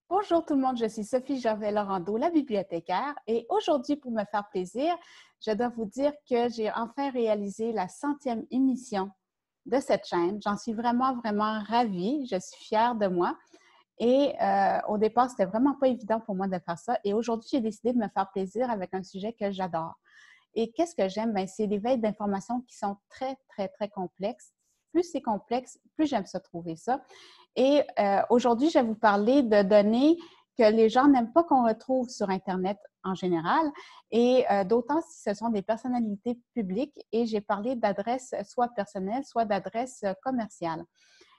Bonjour tout le monde, je suis Sophie Gervais-Laurando, la bibliothécaire, et aujourd'hui, pour me faire plaisir, je dois vous dire que j'ai enfin réalisé la 100e émission de cette chaîne. J'en suis vraiment, vraiment ravie. Je suis fière de moi. Et au départ, c'était vraiment pas évident pour moi de faire ça. Et aujourd'hui, j'ai décidé de me faire plaisir avec un sujet que j'adore. Et qu'est-ce que j'aime? Bien, c'est les veilles d'informations qui sont très, très, très complexes. Plus c'est complexe, plus j'aime ça trouver ça. Et aujourd'hui, je vais vous parler de données que les gens n'aiment pas qu'on retrouve sur Internet en général, et d'autant si ce sont des personnalités publiques. Et j'ai parlé d'adresses soit personnelles, soit d'adresses commerciales.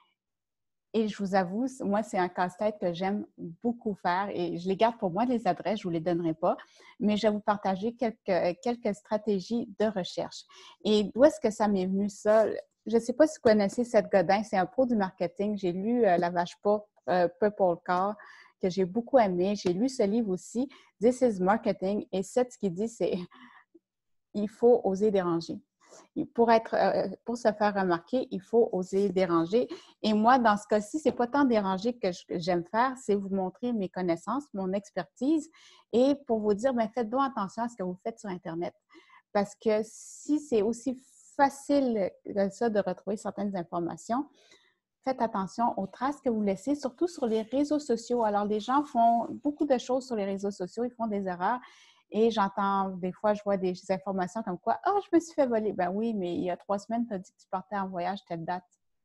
Et je vous avoue, moi, c'est un casse-tête que j'aime beaucoup faire et je les garde pour moi, les adresses, je ne vous les donnerai pas, mais je vais vous partager quelques stratégies de recherche. Et d'où est-ce que ça m'est venu, ça? Je ne sais pas si vous connaissez Seth Godin, c'est un pro du marketing. J'ai lu La vache Purple Car, que j'ai beaucoup aimé. J'ai lu ce livre aussi, This is Marketing. Et Seth, ce qu'il dit, c'est il faut oser déranger. Pour se faire remarquer, il faut oser déranger. Et moi, dans ce cas-ci, ce n'est pas tant déranger que j'aime faire, c'est vous montrer mes connaissances, mon expertise et pour vous dire, bien, faites donc attention à ce que vous faites sur Internet. Parce que si c'est aussi facile que ça de retrouver certaines informations, faites attention aux traces que vous laissez, surtout sur les réseaux sociaux. Alors, les gens font beaucoup de choses sur les réseaux sociaux, ils font des erreurs. Et j'entends, des fois, je vois des informations comme quoi « Ah, je me suis fait voler. » Ben oui, mais il y a 3 semaines, tu as dit que tu partais en voyage telle date.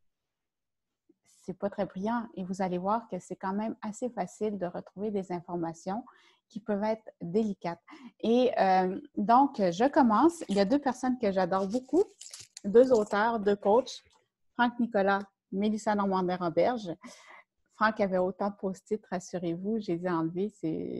C'est pas très brillant. Et vous allez voir que c'est quand même assez facile de retrouver des informations qui peuvent être délicates. Et donc, je commence. Il y a 2 personnes que j'adore beaucoup, 2 auteurs, 2 coachs, Franck Nicolas, Mélissa Normandin-Roberge. Franck avait autant de post-it, rassurez-vous, j'ai dû enlever.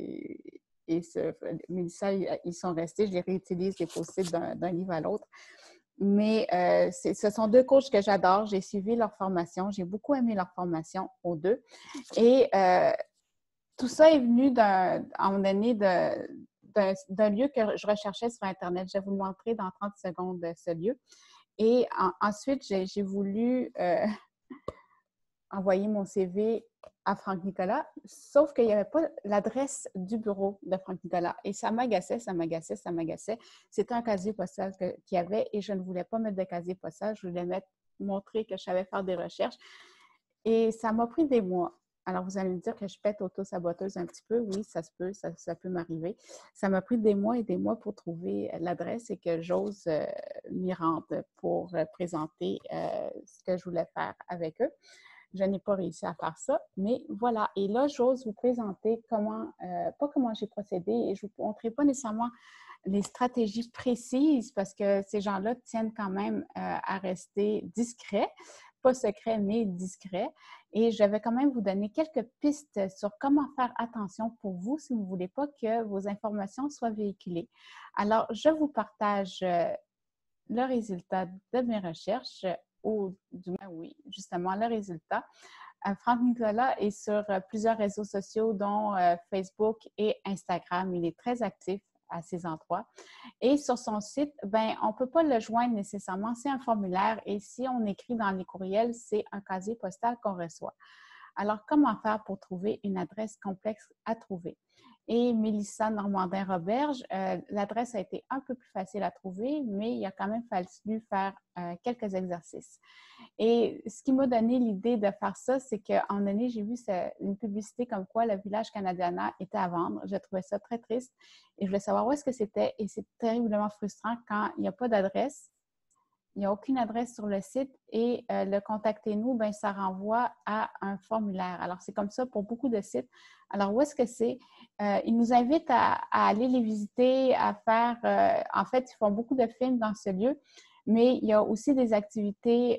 Mélissa, ils sont restés, je les réutilise, les post-it d'un livre à l'autre. Mais ce sont 2 coachs que j'adore. J'ai suivi leur formation. J'ai beaucoup aimé leur formation aux 2. Et tout ça est venu à un moment donné d'un lieu que je recherchais sur Internet. Je vais vous le montrer dans 30 secondes, ce lieu. Et ensuite, j'ai voulu envoyer mon CV à Franck Nicolas, sauf qu'il n'y avait pas l'adresse du bureau de Franck Nicolas. Et ça m'agaçait, ça m'agaçait, ça m'agaçait. C'était un casier postal qu'il y avait et je ne voulais pas mettre de casier postal. Je voulais montrer que je savais faire des recherches. Et ça m'a pris des mois. Alors, vous allez me dire que je pète auto-saboteuse un petit peu. Oui, ça se peut, ça peut m'arriver. Ça m'a pris des mois et des mois pour trouver l'adresse et que j'ose m'y rendre pour présenter ce que je voulais faire avec eux. Je n'ai pas réussi à faire ça, mais voilà. Et là, j'ose vous présenter pas comment j'ai procédé et je ne vous montrerai pas nécessairement les stratégies précises parce que ces gens-là tiennent quand même à rester discrets, pas secrets, mais discrets. Et je vais quand même vous donner quelques pistes sur comment faire attention pour vous si vous ne voulez pas que vos informations soient véhiculées. Alors, je vous partage le résultat de mes recherches ou du moins, oui, justement, le résultat. Franck Nicolas est sur plusieurs réseaux sociaux, dont Facebook et Instagram. Il est très actif à ces endroits. Et sur son site, ben, on ne peut pas le joindre nécessairement. C'est un formulaire et si on écrit dans les courriels, c'est un casier postal qu'on reçoit. Alors, comment faire pour trouver une adresse complexe à trouver? Et Mélissa Normandin-Roberge, l'adresse a été un peu plus facile à trouver, mais il a quand même fallu faire quelques exercices. Et ce qui m'a donné l'idée de faire ça, c'est qu'à un moment donné, j'ai vu une publicité comme quoi le village Canadiana était à vendre. Je trouvais ça très triste et je voulais savoir où est-ce que c'était. Et c'est terriblement frustrant quand il n'y a pas d'adresse. Il n'y a aucune adresse sur le site et le contactez-nous, ben, ça renvoie à un formulaire. Alors, c'est comme ça pour beaucoup de sites. Alors, où est-ce que c'est? Ils nous invitent à aller les visiter, à faire… en fait, ils font beaucoup de films dans ce lieu, mais il y a aussi des activités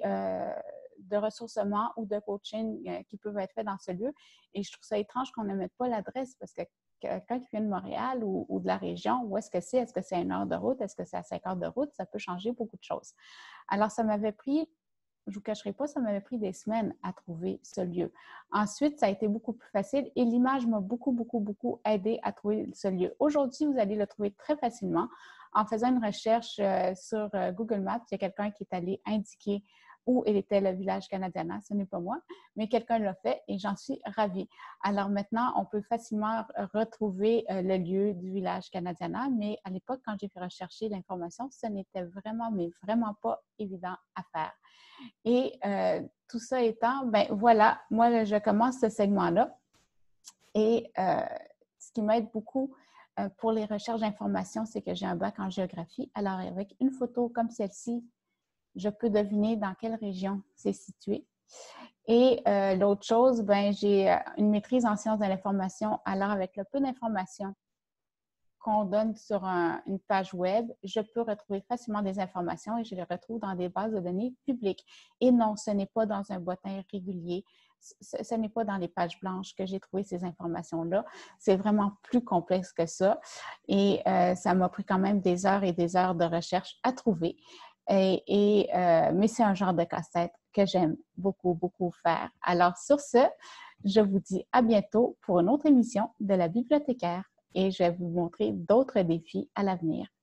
de ressourcement ou de coaching qui peuvent être faites dans ce lieu. Et je trouve ça étrange qu'on ne mette pas l'adresse parce que quelqu'un qui vient de Montréal ou de la région, où est-ce que c'est? Est-ce que c'est à 1 heure de route? Est-ce que c'est à 5 heures de route? Ça peut changer beaucoup de choses. Alors, ça m'avait pris, je ne vous cacherai pas, ça m'avait pris des semaines à trouver ce lieu. Ensuite, ça a été beaucoup plus facile et l'image m'a beaucoup, beaucoup, beaucoup aidé à trouver ce lieu. Aujourd'hui, vous allez le trouver très facilement en faisant une recherche sur Google Maps. Il y a quelqu'un qui est allé indiquer où était le village Canadiana. Ce n'est pas moi, mais quelqu'un l'a fait et j'en suis ravie. Alors maintenant, on peut facilement retrouver le lieu du village Canadiana, mais à l'époque, quand j'ai fait rechercher l'information, ce n'était vraiment, mais vraiment pas évident à faire. Et tout ça étant, ben voilà, moi, je commence ce segment-là. Et ce qui m'aide beaucoup pour les recherches d'informations, c'est que j'ai un bac en géographie. Alors, avec une photo comme celle-ci, je peux deviner dans quelle région c'est situé. Et l'autre chose, ben, j'ai une maîtrise en sciences de l'information. Alors, avec le peu d'informations qu'on donne sur une page web, je peux retrouver facilement des informations et je les retrouve dans des bases de données publiques. Et non, ce n'est pas dans un bottin régulier. Ce n'est pas dans les pages blanches que j'ai trouvé ces informations-là. C'est vraiment plus complexe que ça. Et ça m'a pris quand même des heures et des heures de recherche à trouver. Mais c'est un genre de casse-tête que j'aime beaucoup, beaucoup faire. Alors, sur ce, je vous dis à bientôt pour une autre émission de la bibliothécaire et je vais vous montrer d'autres défis à l'avenir.